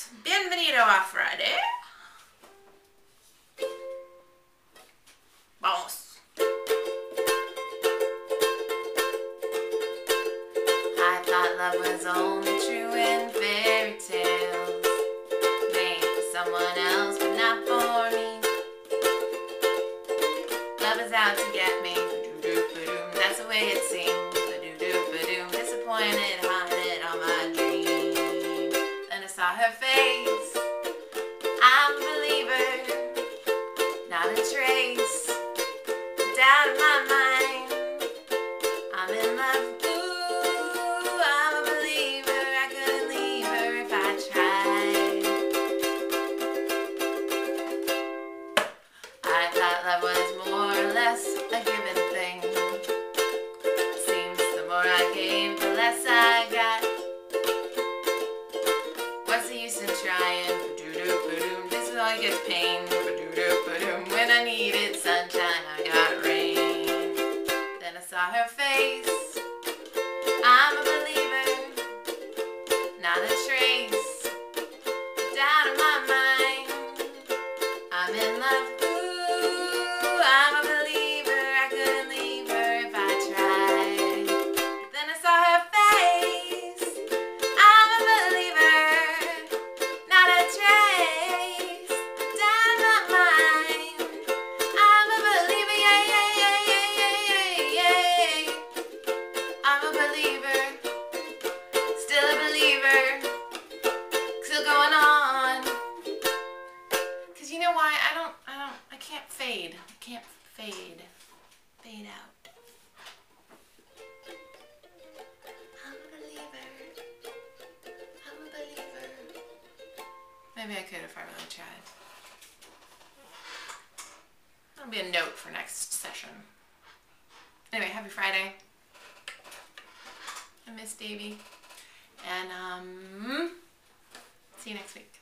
Bienvenido a Friday. Vamos. I thought love was only true in fairy tales, made for someone else but not for me. Love is out to get me. That's the way it seems. Disappointed, haunted on my dreams. Then I saw her face. I'm a believer, not a trace. Doubt in my mind. I'm in love. Ooh, I'm a believer. I couldn't leave her if I tried. I thought love was more or less a given thing. Seems the more I gave, the less I got. What's the use in trying? This is all I get pain. When I needed sunshine, I got rain. Then I saw her face. I'm a believer, not a trace. Doubt in my mind. I'm in love. Ooh, I'm a believer. I couldn't leave her if I tried. Then I saw her face. I'm a believer, not a trace. Down in my mind. I'm a believer, yeah, yeah, yeah, yeah, yeah, yeah, yeah. I'm a believer, still a believer, still going on. Cause you know why? I can't fade. I can't fade. Fade out. I'm a believer. I'm a believer. Maybe I could if I really tried. That'll be a note for next session. Anyway, happy Friday. I miss Davey. And see you next week.